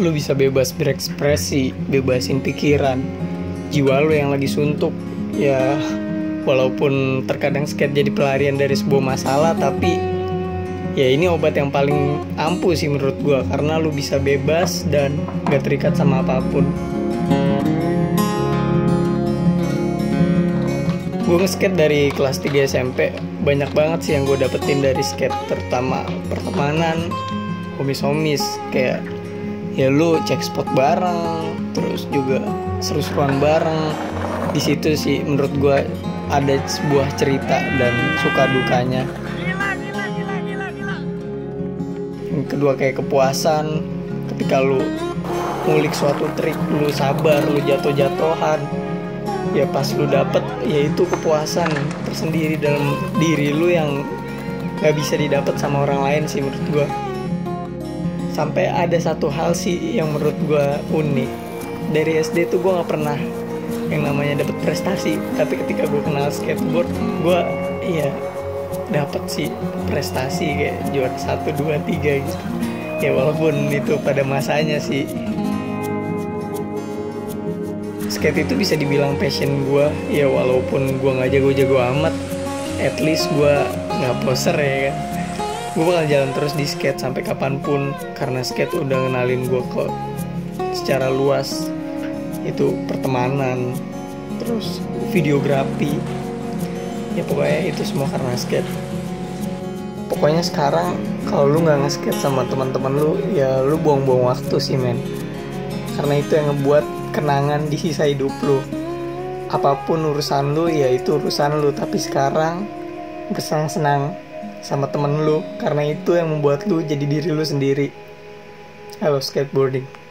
lu bisa bebas berekspresi, bebasin pikiran, jiwa lu yang lagi suntuk. Ya walaupun terkadang skate jadi pelarian dari sebuah masalah, tapi ya ini obat yang paling ampuh sih menurut gue, karena lu bisa bebas dan gak terikat sama apapun. Gue nge-skate dari kelas 3 SMP. Banyak banget sih yang gue dapetin dari skate, terutama pertemanan, homis-homis. Kayak ya lu cek spot bareng, terus juga seru-seruan bareng. Di situ sih menurut gue ada sebuah cerita dan suka dukanya. Yang kedua kayak kepuasan ketika lu ngulik suatu trik, lu sabar, lu jatuh-jatuhan. Ya pas lu dapet, ya itu kepuasan tersendiri dalam diri lu yang gak bisa didapat sama orang lain sih menurut gue. Sampai ada satu hal sih yang menurut gue unik. Dari SD tuh gue gak pernah yang namanya dapet prestasi, tapi ketika gue kenal skateboard, gue ya dapet sih prestasi kayak juara 1, 2, 3 gitu. Ya walaupun itu pada masanya sih. Skate itu bisa dibilang passion gue. Ya walaupun gue gak jago-jago amat, at least gue gak poser ya kan. Gue bakal jalan terus di skate sampai kapanpun, karena skate udah ngenalin gue ke secara luas. Itu pertemanan, terus videografi. Ya pokoknya itu semua karena skate. Pokoknya sekarang kalau lu gak nge-skate sama teman-teman lu, ya lu buang-buang waktu sih men. Karena itu yang ngebuat kenangan di sisa hidup lu. Apapun urusan lu, ya itu urusan lu. Tapi sekarang bersenang-senang sama temen lu, karena itu yang membuat lu jadi diri lu sendiri. Halo skateboarding.